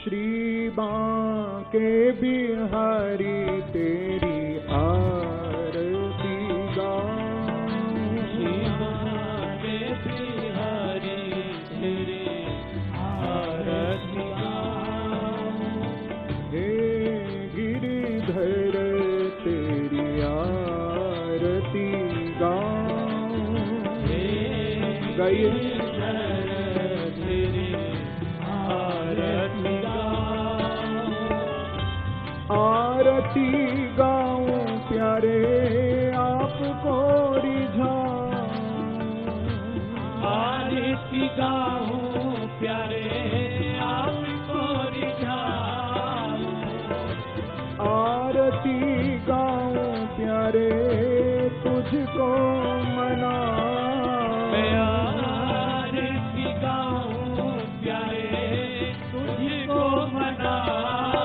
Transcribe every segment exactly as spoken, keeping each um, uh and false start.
श्री बांके बिहारी तेरी आरती गाऊं। श्री बांके बिहारी तेरी आरती गाऊं। हे गिरिधर तेरी आरती गाऊं। गाइए। आरती गाऊं प्यारे आपको रिझाऊं। आरती गाऊं प्यारे आपको रिझाऊं। आरती गाऊं प्यारे तुझको मनाऊं। आरती गाऊं प्यारे तुझको मनाऊं।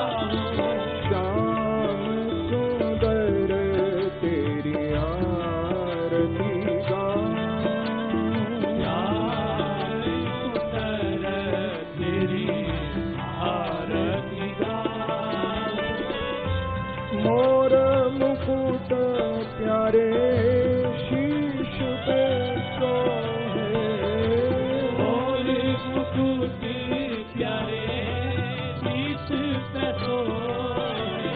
मोर मुकुट प्यारे शीश पे सोहे। मोर मुकुट प्यारे शीश पे सोहे।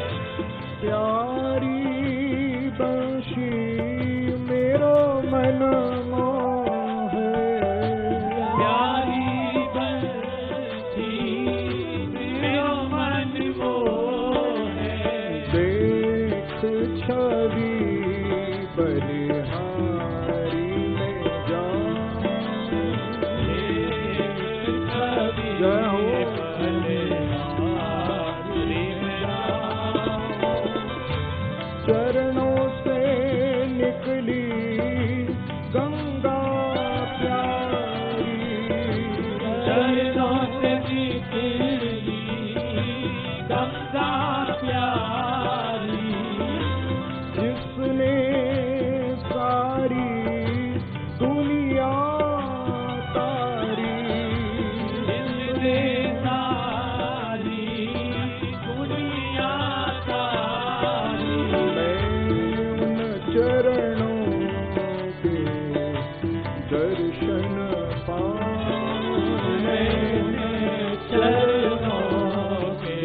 प्यारी बंशी मेरो मन मोहे। प्यारी बंशी मेरो मन मोहे। देख छवि बलिहारी में जाऊं। जय हो चरणों से निकली गंगा प्यारी। चरणों से निकली गंगा प्यारी। जिसने सारी दुनिया तारी। जिसने सारी दुनिया तारी। मैं उन चरणों के दर्शन पाऊं। चरणों के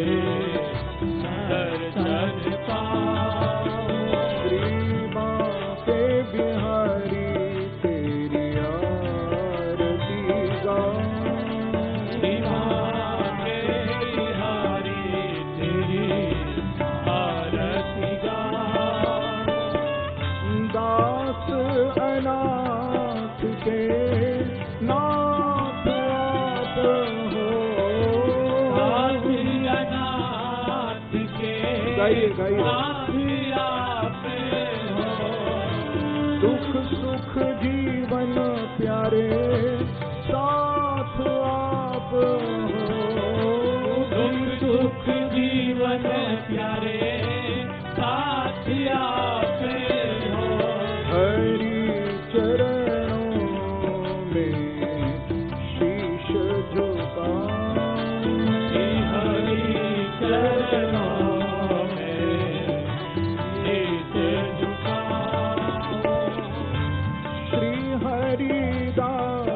दर्शन पाऊं। श्री बांके बिहारी तेरी आरती गाऊं। श्री बांके बिहारी तेरी आरती गाऊं। दास अनाथ के नाथ आप हो। दास अनाथ के गाइए गाइए। नाथ आप हो। दुख सुख जीवन प्यारे साथ आप हो। दुख सुख जीवन प्यारे साथ आप हो। हरि चरणों में शीश झुकाऊं। हरि चरणों में शीश झुकाऊं। श्री हरिदास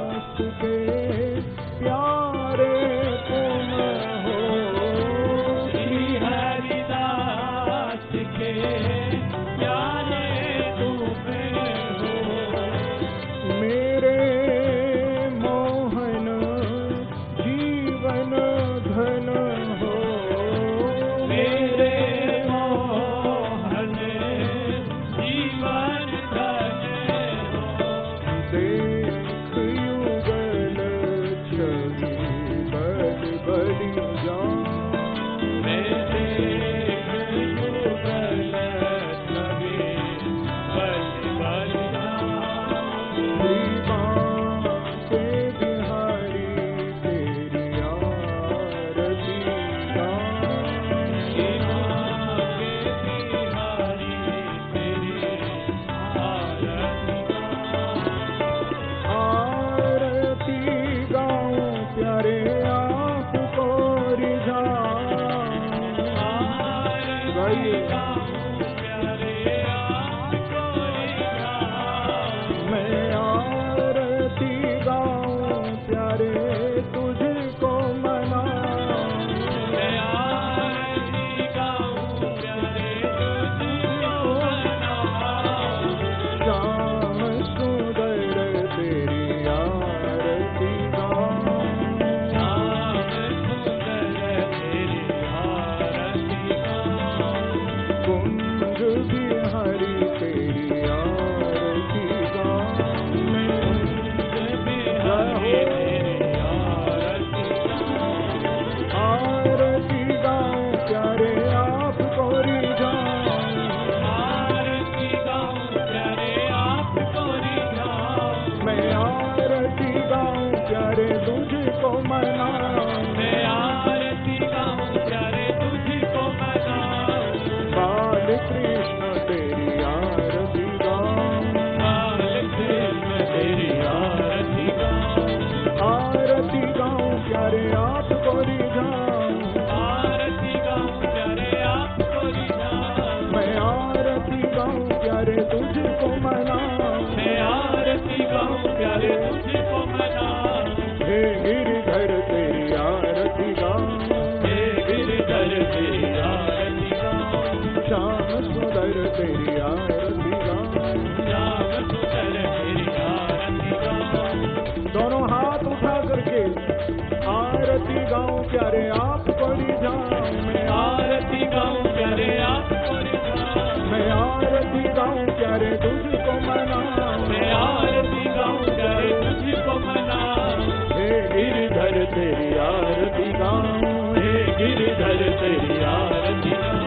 दोनों हाथ उठा करके आरती गाऊं प्यारे आप पड़ी जाऊं मैं आरती गाऊं प्यारे आप पड़ी जाऊं मैं आरती गाऊं प्यारे तुझको मनाऊं मैं आरती गाऊं प्यारे तुझको मनाऊं हे गिरधर तेरी आरती गाऊं हे गिरधर तेरी आरती गाऊं